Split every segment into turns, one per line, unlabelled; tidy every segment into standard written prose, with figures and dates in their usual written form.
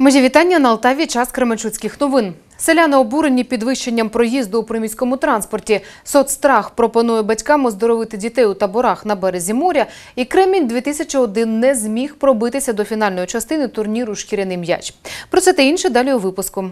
Мої вітання на Алтаві. Час кременчуцьких новин. Селяни обурені підвищенням проїзду у приміському транспорті. Соцстрах пропонує батькам оздоровити дітей у таборах на березі моря. І Кремінь-2001 не зміг пробитися до фінальної частини турніру «Шкіряний м'яч». Про це та інше далі у випуску.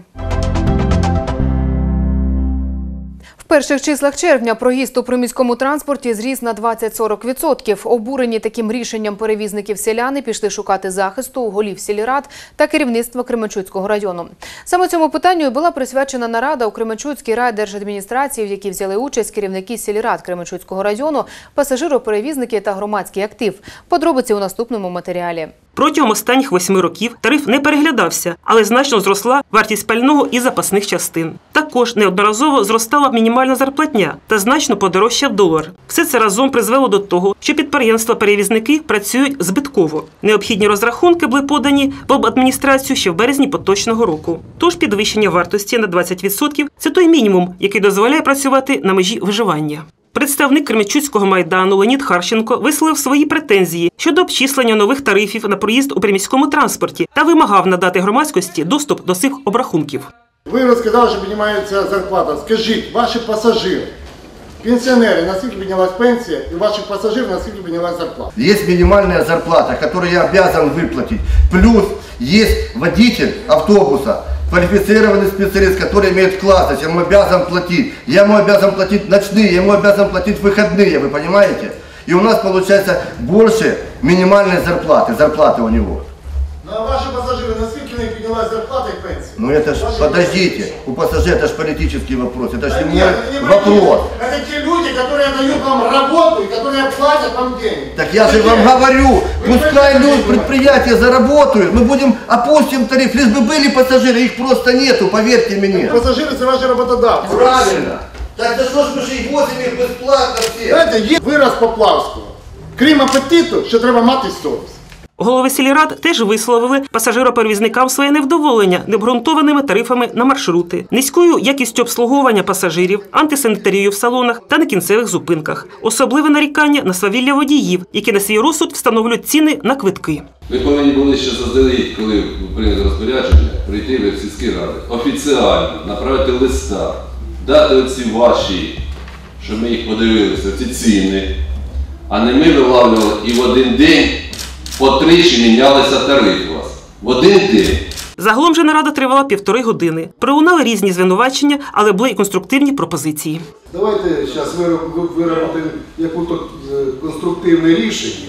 В перших числах червня проїзд у приміському транспорті зріс на 20–40%. Обурені таким рішенням перевізників селяни пішли шукати захисту у голів сільрад та керівництва Кременчуцького району. Саме цьому питанню була присвячена нарада у Кременчуцькій райдержадміністрації, в якій взяли участь керівники сільрад Кременчуцького району, пасажироперевізники та громадський актив. Подробиці у наступному матеріалі.
Протягом останніх 8 років тариф не переглядався, але значно зросла вартість пального і запасних частин. Також неодноразово зростала мінімальна зарплатня та значно подорожчав долар. Все це разом призвело до того, що підприємства-перевізники працюють збитково. Необхідні розрахунки були подані в обладміністрацію ще в березні поточного року. Тож підвищення вартості на 20% – це той мінімум, який дозволяє працювати на межі виживання. Представник Кременчуцького майдану Леонід Харченко висловив свої претензії щодо обчислення нових тарифів на проїзд у приміському транспорті та вимагав надати громадськості доступ до цих обрахунків.
Ви розказали, що піднімається зарплата. Скажіть, ваші пасажири, пенсіонери, наскільки піднялась пенсія, і ваших пасажирів, наскільки піднялась зарплата?
Є мінімальна зарплата, яку я обов'язаний виплатити. Плюс є водитель автобуса, квалифицированный специалист, который имеет классность, я ему обязан платить. Я ему обязан платить ночные, я ему обязан платить выходные, вы понимаете? И у нас получается больше минимальной зарплаты у него.
Ну а ваши пассажиры, насколько у них поднялась зарплата и пенсия?
Ну это ж, подождите, у пассажира это ж политический вопрос, это ж не
нет,
вопрос.
Это те люди, которые дают вам работу и которые платят вам деньги.
Так я же вам говорю, пускай люди, предприятия заработают, мы будем опустим тариф, лишь бы были пассажиры, их просто нету, поверьте мне.
Пассажиры – это ваши работодавцы.
Правильно. Так да что ж мы же их возим их бесплатно все.
Знаєте, є вираз Поплавського. Крім апетиту, ще треба мати совість.
Голови сільрад теж висловили пасажироперевізникам своє невдоволення необґрунтованими тарифами на маршрути, низькою якістю обслуговування пасажирів, антисанітарією в салонах та на кінцевих зупинках. Особливе нарікання на свавілля водіїв, які на свій розсуд встановлюють ціни на квитки.
Ви повинні були ще заздалегідь, коли прийняли розпорядження, прийти в сільські ради, офіціально направити листа, дати оці ваші, щоб ми їх подивилися, ці ціни, а не ми вилавлювали і в один день потричі мінялися тарифи у вас. В один день.
Загалом же нарада тривала 1,5 години. Пролунали різні звинувачення, але були і конструктивні пропозиції.
Давайте зараз виробимо якесь конструктивне рішення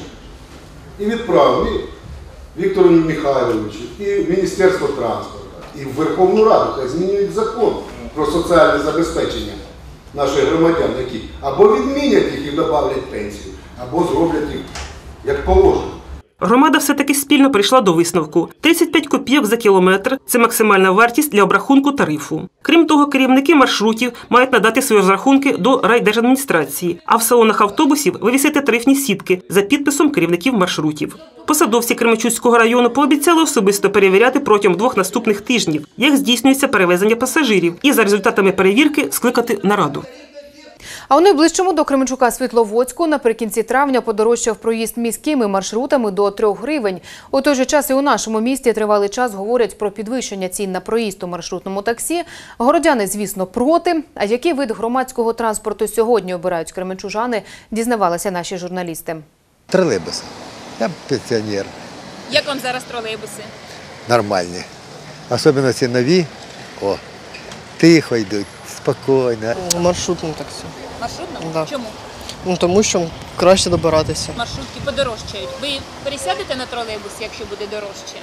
і відправимо і Віктору Михайловичу, і Міністерство транспорту, і в Верховну Раду, хай змінюють закон про соціальне забезпечення наших громадян, які або відмінять їх і додавлять пенсію, або зроблять їх як положено.
Громада все-таки спільно прийшла до висновку. 35 копійок за кілометр – це максимальна вартість для обрахунку тарифу. Крім того, керівники маршрутів мають надати свої розрахунки до райдержадміністрації, а в салонах автобусів вивісити тарифні сітки за підписом керівників маршрутів. Посадовці Кременчуцького району пообіцяли особисто перевіряти протягом 2 наступних тижнів, як здійснюється перевезення пасажирів, і за результатами перевірки скликати нараду.
А у найближчому до Кременчука Світловодську наприкінці травня подорожчав проїзд міськими маршрутами до 3 гривень. У той же час і у нашому місті тривалий час говорять про підвищення цін на проїзд у маршрутному таксі. Городяни, звісно, проти. А який вид громадського транспорту сьогодні обирають кременчужани, дізнавалися наші журналісти.
Тролейбус. Я пенсіонер.
Як вам зараз тролейбуси?
Нормальні. Особливо ці нові. О, тихо йдуть, спокійно.
Маршрутним таксі.
Маршрутним?
Да.
Чому?
Тому що краще добиратися.
Маршрутки подорожчають. Ви пересядете на тролейбус, якщо буде дорожче?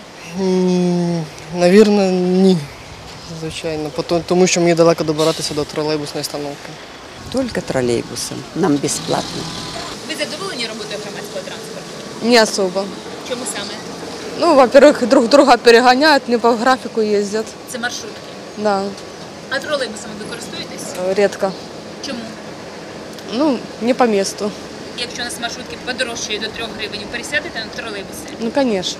Навірно, ні. Звичайно. Тому що мені далеко добиратися до тролейбусної установки.
Тільки тролейбусом. Нам безплатно.
Ви задоволені роботою громадського транспорту?
Не особо.
Чому саме?
Ну, во-первых, друг друга переганяють, не по графіку їздять.
Це маршрутки?
Да.
А тролейбусами ви користуєтесь?
Рідко.
Чому?
Ну, не по місту.
Якщо у нас маршрутки подорожчають до 3 гривень, ви пересядете на тролейбуси?
Ну, звісно.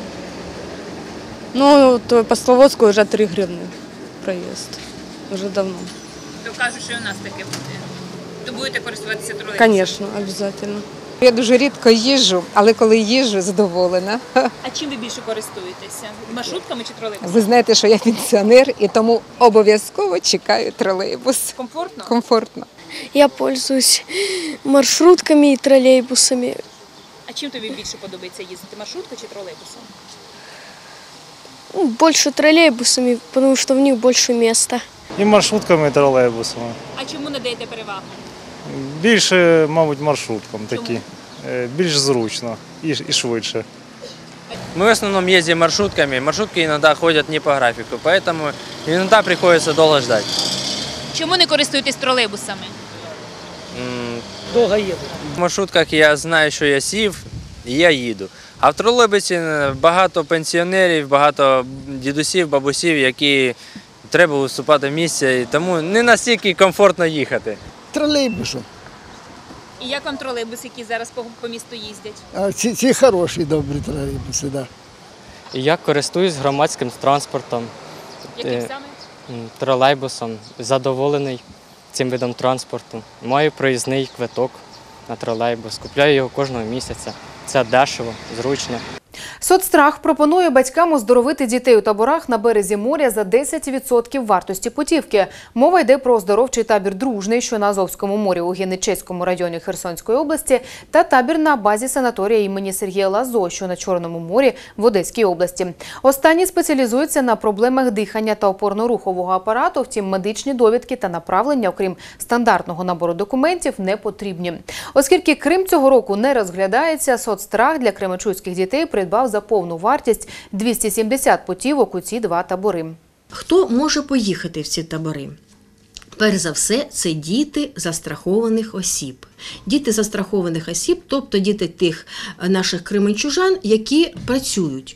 Ну, то по Слободську вже 3 гривні проїзд. Вже давно.
То кажуть, що і у нас таке буде. То будете користуватися тролейбусом?
Звісно, обов'язково.
Я дуже рідко їжджу, але коли їжджу, задоволена.
А чим ви більше користуєтеся? Маршрутками чи тролейбусами?
Ви знаєте, що я пенсіонер і тому обов'язково чекаю тролейбус.
Комфортно?
Комфортно.
Я пользуюсь маршрутками и троллейбусами.
А чим тобі більше подобається їздити? Маршруткою чи тролейбусом?
Больше троллейбусами, потому что в них больше места.
І маршрутками, і тролейбусами.
А чому надаєте перевагу?
Більше, мабуть, маршруткам такі. Більш зручно і швидше.
Мы в основном ездим маршрутками. Маршрутки иногда ходят не по графику, поэтому иногда приходится долго ждать.
Чому не користуєтесь тролейбусами?
Долго еду. В маршрутках я знаю, що я сів, і я їду. А в тролейбусі багато пенсіонерів, багато дідусів, бабусів, які треба виступати в місці, і тому не настільки комфортно їхати.
Тролейбусом.
І як вам тролейбуси, які зараз по місту їздять?
Ці хороші, добрі тролейбуси, так.
Я користуюсь громадським транспортом.
Яким саме?
Тролейбусом. Задоволений цим видом транспорту. Маю проїзний квиток на тролейбус. Купляю його кожного місяця. Це дешево, зручно.
Соцстрах пропонує батькам оздоровити дітей у таборах на березі моря за 10% вартості путівки. Мова йде про оздоровчий табір «Дружний», що на Азовському морі у Генічеському районі Херсонської області, та табір на базі санаторія імені Сергія Лазо, що на Чорному морі в Одеській області. Останні спеціалізуються на проблемах дихання та опорно-рухового апарату, втім медичні довідки та направлення, окрім стандартного набору документів, не потрібні. Оскільки Крим цього року не розглядається, соцстрах для кременчуцьких дітей придбав за повну вартість 270 путівок у ці два табори.
Хто може поїхати в ці табори? Перш за все, це діти застрахованих осіб. Діти застрахованих осіб, тобто діти тих наших кременчужан, які працюють.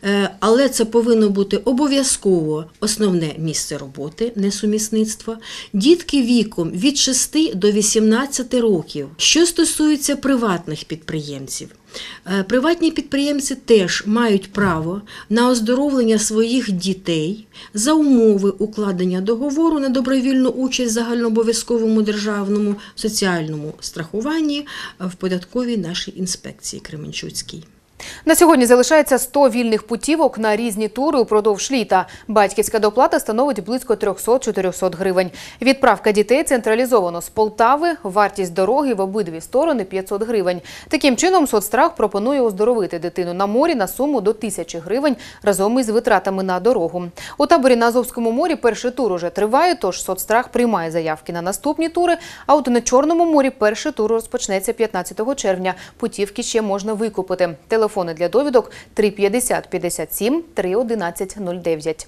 Але це повинно бути обов'язково основне місце роботи, несумісництво. Дітки віком від 6 до 18 років. Що стосується приватних підприємців, приватні підприємці теж мають право на оздоровлення своїх дітей за умови укладення договору на добровільну участь в загальнообов'язковому державному соціальному страхуванні в податковій нашій інспекції Кременчуцькій.
На сьогодні залишається 100 вільних путівок на різні тури упродовж літа. Батьківська доплата становить близько 300-400 гривень. Відправка дітей централізовано з Полтави. Вартість дороги в обидві сторони – 500 гривень. Таким чином, соцстрах пропонує оздоровити дитину на морі на суму до 1000 гривень разом із витратами на дорогу. У таборі на Азовському морі перший тур уже триває, тож соцстрах приймає заявки на наступні тури. А от на Чорному морі перший тур розпочнеться 15 червня. Путівки ще можна викупити. Телефони для довідок 350 57 311 09.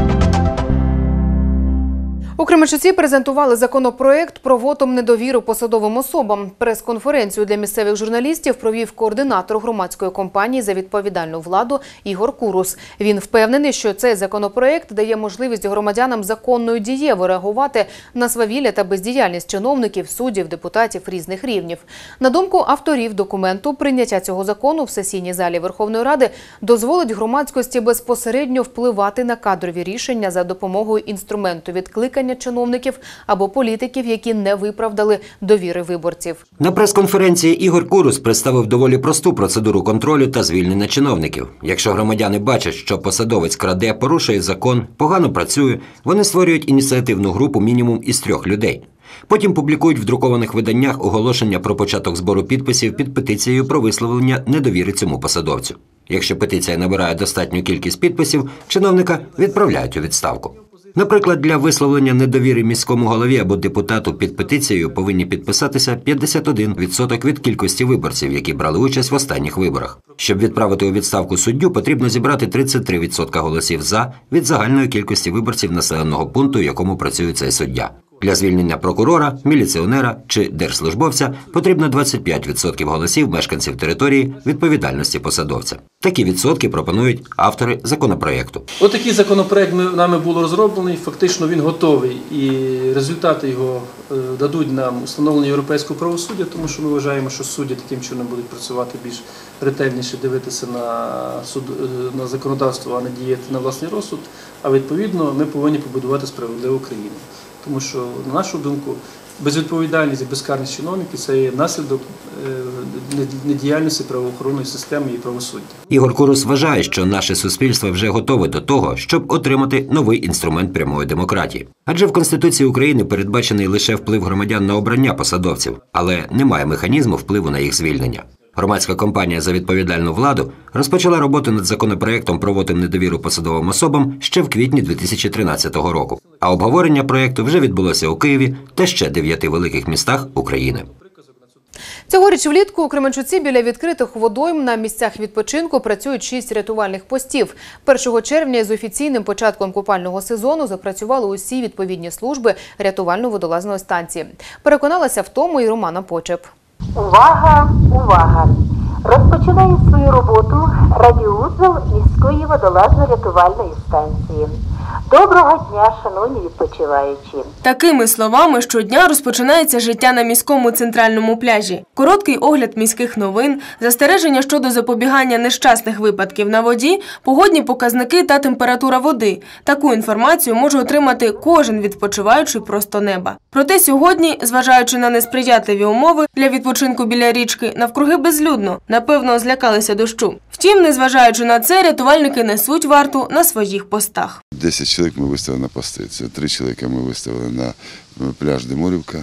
У Кременчуці презентували законопроект про вотум недовіру посадовим особам. Прес-конференцію для місцевих журналістів провів координатор громадської компанії «За відповідальну владу» Ігор Курус. Він впевнений, що цей законопроект дає можливість громадянам законно і дієво реагувати на свавілля та бездіяльність чиновників, суддів, депутатів різних рівнів. На думку авторів документу, прийняття цього закону в сесійній залі Верховної Ради дозволить громадськості безпосередньо впливати на кадрові рішення за допомогою інструменту відкликання чиновників або політиків, які не виправдали довіри виборців.
На прес-конференції Ігор Курус представив доволі просту процедуру контролю та звільнення чиновників. Якщо громадяни бачать, що посадовець краде, порушує закон, погано працює, вони створюють ініціативну групу мінімум із 3 людей. Потім публікують в друкованих виданнях оголошення про початок збору підписів під петицією про висловлення недовіри цьому посадовцю. Якщо петиція набирає достатню кількість підписів, чиновника відправляють у відставку. Наприклад, для висловлення недовіри міському голові або депутату під петицією повинні підписатися 51% від кількості виборців, які брали участь в останніх виборах. Щоб відправити у відставку суддю, потрібно зібрати 33% голосів «за» від загальної кількості виборців населеного пункту, в якому працює цей суддя. Для звільнення прокурора, міліціонера чи держслужбовця потрібно 25% голосів мешканців території відповідальності посадовця. Такі відсотки пропонують автори законопроекту.
Отакий законопроект нами було розроблений, фактично він готовий, і результати його дадуть нам установлення європейського правосуддя, тому що ми вважаємо, що судді таким чином будуть працювати більш ретельніше, дивитися на законодавство, а не діяти на власний розсуд, а відповідно ми повинні побудувати справедливу країну. Тому що, на нашу думку, безвідповідальність і безкарність чиновників – це є наслідок недіяльності правоохоронної системи і правосуддя.
Ігор Курус вважає, що наше суспільство вже готове до того, щоб отримати новий інструмент прямої демократії. Адже в Конституції України передбачений лише вплив громадян на обрання посадовців, але немає механізму впливу на їх звільнення. Громадська компанія «За відповідальну владу» розпочала роботу над законопроектом про вотум недовіру посадовим особам ще в квітні 2013 року. А обговорення проєкту вже відбулося у Києві та ще 9 великих містах України.
Цьогоріч влітку у Кременчуці біля відкритих водойм на місцях відпочинку працюють 6 рятувальних постів. 1 червня з офіційним початком купального сезону запрацювали усі відповідні служби рятувально-водолазної станції. Переконалася в тому і Романа Почеп.
Увага! Увага! Розпочинає свою роботу радіоузел міської водолазно-рятувальної станції. Доброго дня, шановні відпочиваючі!
Такими словами щодня розпочинається життя на міському центральному пляжі. Короткий огляд міських новин, застереження щодо запобігання нещасних випадків на воді, погодні показники та температура води. Таку інформацію може отримати кожен відпочиваючий просто неба. Проте сьогодні, зважаючи на несприятливі умови для відпочинку біля річки, навкруги безлюдно. Напевно, злякалися дощу. Втім, незважаючи на це, рятувальники несуть варту на своїх постах.
10 чоловік ми виставили на пости. Це 3 чоловіка ми виставили на пляж Демурівка,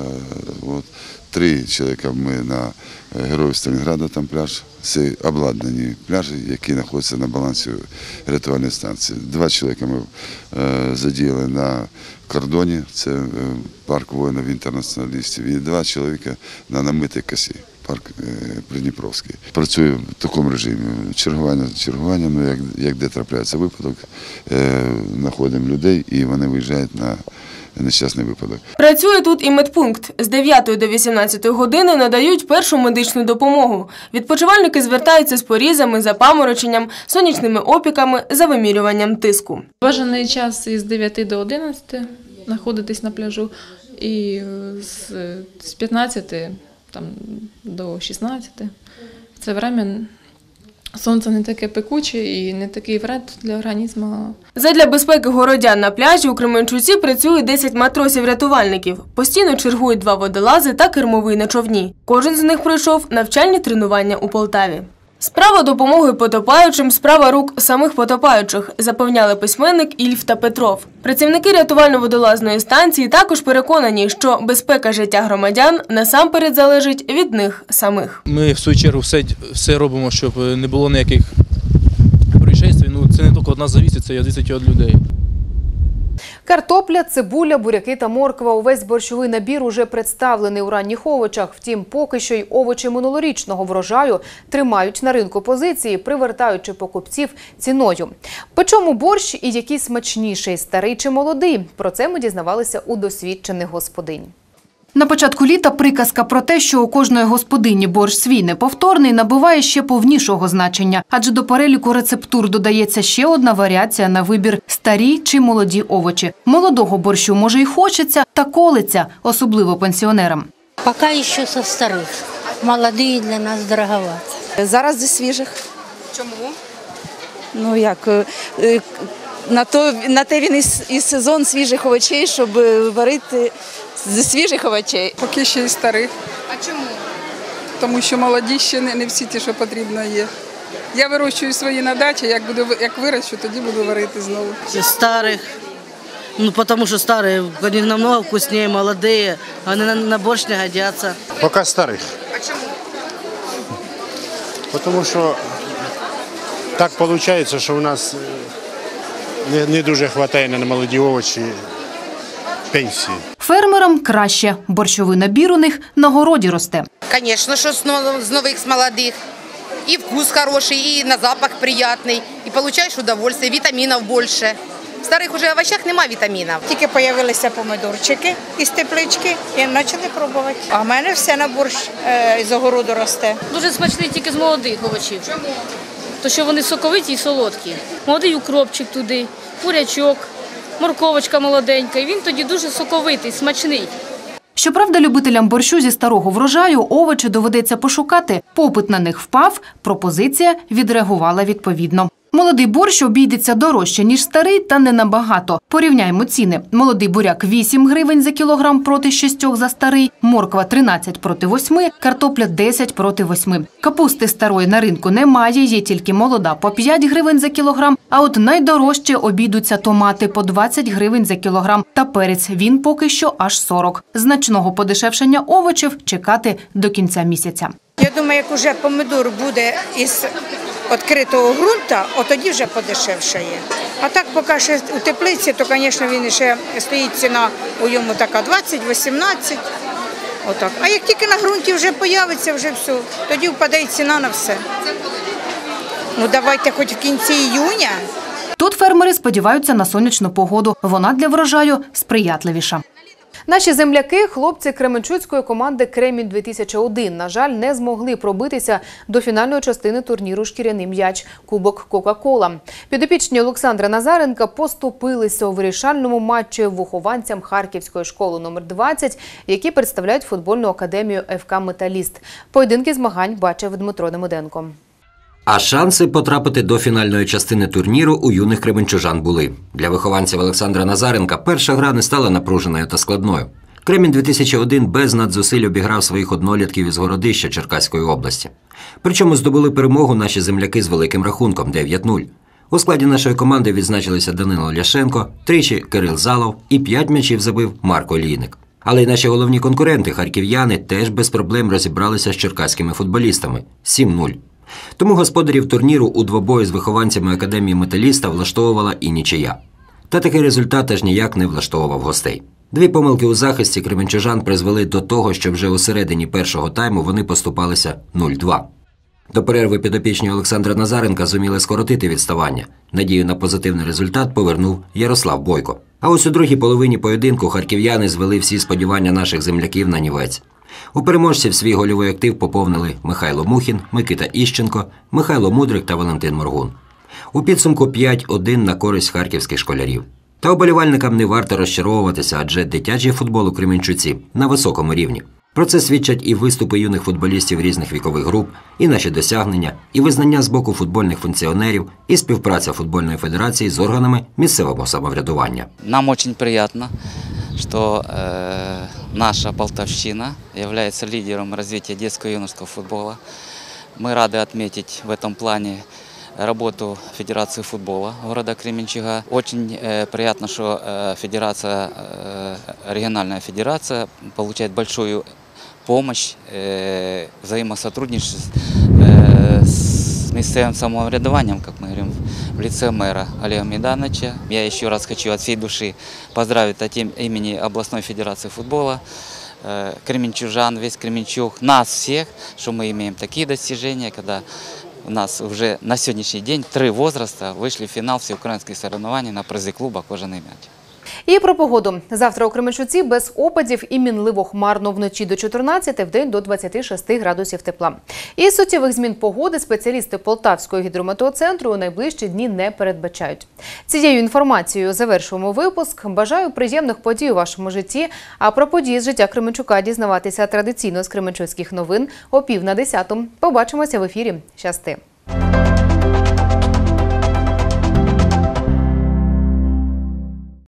3 чоловіка ми на Героїв Сталінграда, там пляж. Це обладнані пляжі, які знаходяться на балансі рятувальної станції. 2 чоловіка ми задіяли на кордоні, це парк воїнів-інтернаціоналістів, і 2 чоловіка на намитій косі. Парк Придніпровський. Працює в такому режимі. Чергування, як де трапляється випадок, знаходимо людей і вони виїжджають на нещасний випадок.
Працює тут і медпункт. З 9 до 18 години надають першу медичну допомогу. Відпочивальники звертаються з порізами, запамороченням, сонячними опіками, за вимірюванням тиску.
Бажаний час із 9 до 11 знаходитись на пляжу і з 15 до 16. Це время сонце не таке пекуче і не такий вред для організму.
Задля безпеки городян на пляжі у Кременчуці працює 10 матросів-рятувальників. Постійно чергують 2 водолази та кермовий на човні. Кожен з них пройшов навчальні тренування у Полтаві. Справа допомоги потопаючим – справа рук самих потопаючих, запевняли письменник Ільф та Петров. Працівники рятувально-водолазної станції також переконані, що безпека життя громадян насамперед залежить від них самих.
Ми, в свою чергу, все робимо, щоб не було ніяких происшествий. Це не тільки від нас залежить, це залежить від людей.
Картопля, цибуля, буряки та морква – увесь борщовий набір уже представлений у ранніх овочах. Втім, поки що й овочі минулорічного врожаю тримають на ринку позиції, привертаючи покупців ціною. По чому борщ і який смачніший – старий чи молодий? Про це ми дізнавалися у досвідчених господинь. На початку літа приказка про те, що у кожної господині борщ свій неповторний, набуває ще повнішого значення. Адже до переліку рецептур додається ще одна варіація на вибір – старі чи молоді овочі. Молодого борщу, може, й хочеться, та колиться, особливо пенсіонерам.
Поки ще зі старих. Молоді для нас дороговато.
Зараз зі свіжих.
Чому?
Ну як, на те він і сезон свіжих овочей, щоб варити зі свіжих овочей.
Поки ще й старих.
А чому?
Тому що молоді ще не всі ті, що потрібно є. Я вирощую свої на дачі, як вирощу, тоді буду варити знову.
Старих. Тому що старі, вони намного вкусніше, молоді, вони на борщ не годяться.
Поки старих.
А чому?
Тому що так виходить, що у нас не дуже вистачає на молоді овочі пенсії.
Фермерам краще. Борщовий набір у них на городі росте.
Звісно, що з нових, з молодих. І вкус хороший, і на запах приємний, і отримуєш удовольствие, вітамінів більше. В старих уже овочах немає вітамінів.
Тільки з'явилися помидорчики із теплички і почали пробувати. А в мене все на борщ з огороду росте.
Дуже смачний тільки з молодих овочів. Чому? Тому що вони соковиті і солодкі. Молодий укропчик туди, бурячок, морковочка молоденька. І він тоді дуже соковитий, смачний.
Щоправда, любителям борщу зі старого врожаю овочі доведеться пошукати. Попит на них впав, пропозиція відреагувала відповідно. Молодий борщ обійдеться дорожче, ніж старий, та не набагато. Порівняємо ціни. Молодий буряк – 8 гривень за кілограм проти 6 за старий, морква – 13 проти 8, картопля – 10 проти 8. Капусти старої на ринку немає, є тільки молода – по 5 гривень за кілограм, а от найдорожче обійдуться томати – по 20 гривень за кілограм, та перець – він поки що аж 40. Значного подешевшення овочів чекати до кінця місяця.
Я думаю, як уже помидор буде із відкритого ґрунту, от тоді вже подешевшає. А так, поки ще у теплиці, то, звісно, він ще стоїть ціна у йому така 20-18. Отак. А як тільки на ґрунті вже з'явиться, вже все, тоді впаде ціна на все. Ну, давайте хоч в кінці іюня.
Тут фермери сподіваються на сонячну погоду. Вона для врожаю сприятливіша. Наші земляки, хлопці кременчуцької команди «Кремінь-2001», на жаль, не змогли пробитися до фінальної частини турніру «Шкіряний м'яч» Кубок Кока-Кола. Підопічні Олександра Назаренка поступилися у вирішальному матчі вихованцям Харківської школи номер 20, які представляють футбольну академію ФК «Металіст». Поєдинки змагань бачив Дмитро Демиденко.
А шанси потрапити до фінальної частини турніру у юних кременчужан були. Для вихованців Олександра Назаренка перша гра не стала напруженою та складною. Кремінь-2001 без надзусиль обіграв своїх однолітків із Городища Черкаської області. Причому здобули перемогу наші земляки з великим рахунком 9-0. У складі нашої команди відзначилися Данило Ляшенко, тричі Кирил Залов і 5 м'ячів забив Марко Лійник. Але й наші головні конкуренти, харків'яни, теж без проблем розібралися з черкаськими футболістами – 7-0. Тому господарів турніру у двобої з вихованцями Академії Металіста влаштовувала і нічия. Та такий результат аж ніяк не влаштовував гостей. 2 помилки у захисті кременчужан призвели до того, що вже у середині першого тайму вони поступалися 0-2. До перерви підопічні Олександра Назаренка зуміли скоротити відставання. Надію на позитивний результат повернув Ярослав Бойко. А ось у другій половині поєдинку харків'яни звели всі сподівання наших земляків на нівець. У переможців свій гольовий актив поповнили Михайло Мухін, Микита Іщенко, Михайло Мудрик та Валентин Моргун. У підсумку 5-1 на користь харківських школярів. Та уболівальникам не варто розчаровуватися, адже дитячий футбол у Кременчуці на високому рівні. Про це свідчать і виступи юних футболістів різних вікових груп, і наші досягнення, і визнання з боку футбольних функціонерів, і співпраця футбольної федерації з органами місцевого самоврядування.
Нам дуже приємно, что наша Полтавщина является лидером развития детского и юношеского футбола. Мы рады отметить в этом плане работу Федерации футбола города Кременчуга. Очень приятно, что региональная федерация получает большую помощь, взаимосотрудничество с местным самоврядованием, как мы говорим, в лице мэра Олега Медановича. Я еще раз хочу от всей души поздравить от имени областной федерации футбола, кременчужан, весь Кременчуг, нас всех, что мы имеем такие достижения, когда у нас уже на сегодняшний день 3 возраста вышли в финал всеукраинских соревнований на призы клуба «Кожаний м'яч».
І про погоду. Завтра у Кременчуці без опадів і мінливо хмарно, вночі до 14, вдень до 26 градусів тепла. І суттєвих змін погоди спеціалісти Полтавського гідрометеоцентру у найближчі дні не передбачають. Цією інформацією завершуємо випуск. Бажаю приємних подій у вашому житті. А про події з життя Кременчука дізнаватися традиційно з кременчуцьких новин о 9:50. Побачимося в ефірі. Щасти!